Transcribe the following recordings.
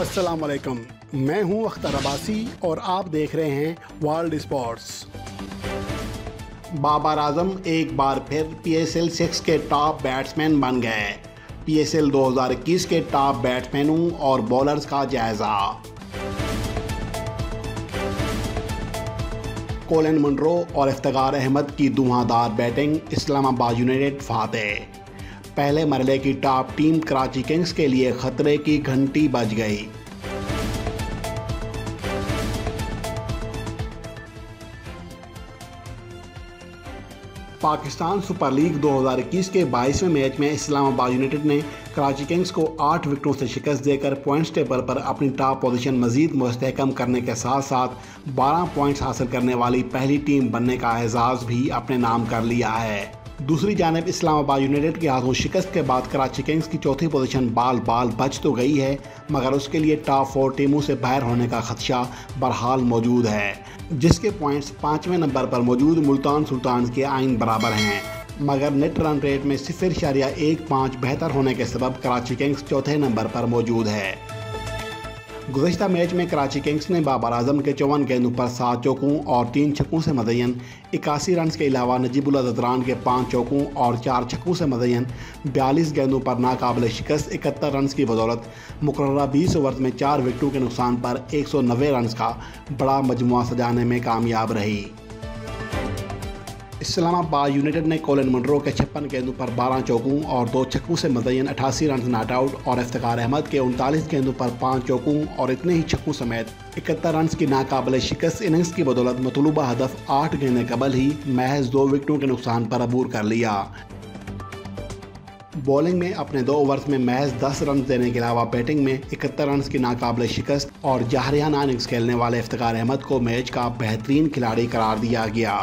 अस्सलाम वालेकुम, मैं हूं अख्तर अब्बासी और आप देख रहे हैं वर्ल्ड स्पोर्ट्स। बाबर आजम एक बार फिर PSL 6 के टॉप बैट्समैन बन गए। PSL 2021 के टॉप बैट्समैनों और बॉलर्स का जायजा। कोलिन मुनरो और इफ्तिखार अहमद की धुआंधार बैटिंग, इस्लामाबाद यूनाइटेड फातेह। पहले मरहले की टॉप टीम कराची किंग्स के लिए खतरे की घंटी बज गई। पाकिस्तान सुपर लीग 2021 के 22वें मैच में इस्लामाबाद यूनाइटेड ने कराची किंग्स को 8 विकेटों से शिकस्त देकर पॉइंट्स टेबल पर अपनी टॉप पोजीशन मजीद मुस्तहकम करने के साथ साथ 12 पॉइंट्स हासिल करने वाली पहली टीम बनने का एजाज़ भी अपने नाम कर लिया है। दूसरी जानिब इस्लामाबाद यूनाइटेड के हाथों शिकस्त के बाद कराची किंग्स की चौथी पोजीशन बाल बच तो गई है, मगर उसके लिए टॉप 4 टीमों से बाहर होने का खदशा बहरहाल मौजूद है, जिसके पॉइंट्स 5वें नंबर पर मौजूद मुल्तान सुल्तान के आइन बराबर हैं। मगर नेट रन रेट में 0.15 बेहतर होने के सबब कराची किंग्स चौथे नंबर पर मौजूद है। गुज़श्ता मैच में कराची किंग्स ने बाबर आजम के 54 गेंदों पर 7 चौकों और 3 छक्कों से मज़यन 81 रन के अलावा नजीबुल्लाह ज़दरान के 5 चौकों और 4 छक्कों से मज़यन 42 गेंदों पर नाकाबिल शिकस्त 71 रन की बदौलत मुकर्ररा 20 ओवर में 4 विकेटों के नुकसान पर 190 रन का बड़ा मजमुआ सजाने में कामयाब रही। इस्लामाबाद यूनाइटेड ने कोलिन मुनरो के 56 गेंदों पर 12 चौकों और 2 छक्कों से मज़यन 88 रन नॉट आउट और इफ्तिखार अहमद के 39 गेंदों पर 5 चौकों और इतने ही छक्कों समेत 71 रन की नाकाबिल शिकस्त इनिंग्स की बदौलत मतलूबा हदफ 8 गेंदें कबल ही महज 2 विकेटों के नुकसान पर अबूर कर लिया। बॉलिंग में अपने 2 ओवर्स में महज 10 रन देने के अलावा बैटिंग में 71 रन की नाकाबिल शिकस्त और जाहरियाना इनिंग्स खेलने वाले इफ्तिखार अहमद को मैच का बेहतरीन खिलाड़ी करार दिया गया।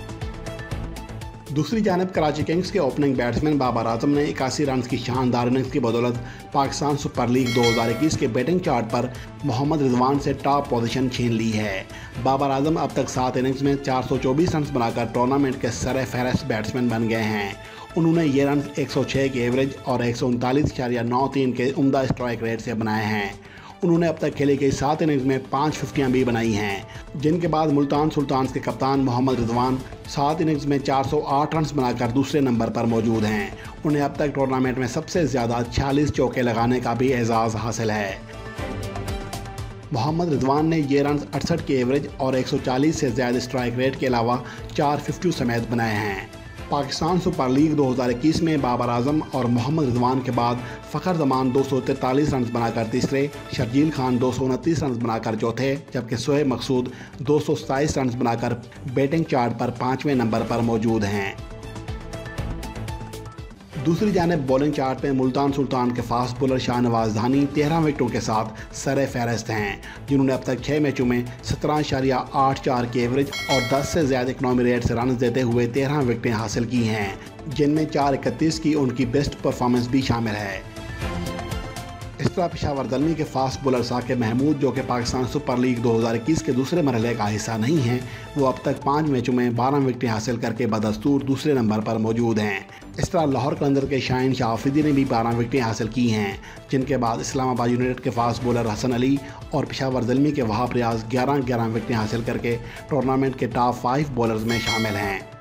दूसरी जानब कराची किंग्स के ओपनिंग बैट्समैन बाबर आजम ने 81 रन की शानदार इनिंग्स की बदौलत पाकिस्तान सुपर लीग 2021 के बैटिंग चार्ट पर मोहम्मद रिजवान से टॉप पोजीशन छीन ली है। बाबर आजम अब तक 7 इनिंग्स में 424 रन बनाकर टूर्नामेंट के सर फहरिस्त बैट्समैन बन गए हैं। उन्होंने ये रन 106 के एवरेज और 139.93 के उम्दा स्ट्राइक रेट से बनाए हैं। उन्होंने अब तक खेली गई 7 इनिंग्स में 5 फिफ्टियाँ भी बनाई हैं, जिनके बाद मुल्तान सुल्तान के कप्तान मोहम्मद रिजवान 7 इनिंग्स में 408 रन बनाकर दूसरे नंबर पर मौजूद हैं। उन्हें अब तक टूर्नामेंट में सबसे ज़्यादा 46 चौके लगाने का भी एजाज़ हासिल है। मोहम्मद रिजवान ने ये रन 68 के एवरेज और 140 से ज़्यादा स्ट्राइक रेट के अलावा 4 फिफ्टी समेत बनाए हैं। पाकिस्तान सुपर लीग 2021 में बाबर आजम और मोहम्मद रिजवान के बाद फ़खर जमान 243 रन बनाकर तीसरे, शर्जील खान 229 रन बनाकर चौथे, जबकि शोएब मकसूद 227 रन बनाकर बैटिंग चार्ट पर 5वें नंबर पर मौजूद हैं। दूसरी जानब बॉलिंग चार्ट में मुल्तान सुल्तान के फास्ट बॉलर शाहनवाज धानी 13 विकेटों के साथ सर फहरिस्त हैं, जिन्होंने अब तक 6 मैचों में 17.84 के एवरेज और 10 से ज़्यादा इकनॉमी रेट से रन देते हुए 13 विकेटें हासिल की हैं, जिनमें 4.31 की उनकी बेस्ट परफॉर्मेंस भी शामिल है। इस तरह पेशावर दलमी के फास्ट बॉलर साकिब महमूद, जो कि पाकिस्तान सुपर लीग 2021 के दूसरे मरहले का हिस्सा नहीं हैं, वो अब तक 5 मैचों में 12 विकेटें हासिल करके बदस्तूर दूसरे नंबर पर मौजूद हैं। इस तरह लाहौर कलंदर के शाहीन शाह आफरीदी ने भी 12 विकेटें हासिल की हैं, जिनके बाद इस्लामाबाद यूनाइटेड के फास्ट बॉलर हसन अली और पेशावर दलमी के वहाब रियाज 11 विकेटें हासिल करके टूर्नामेंट के टॉप 5 बॉलर्स में शामिल हैं।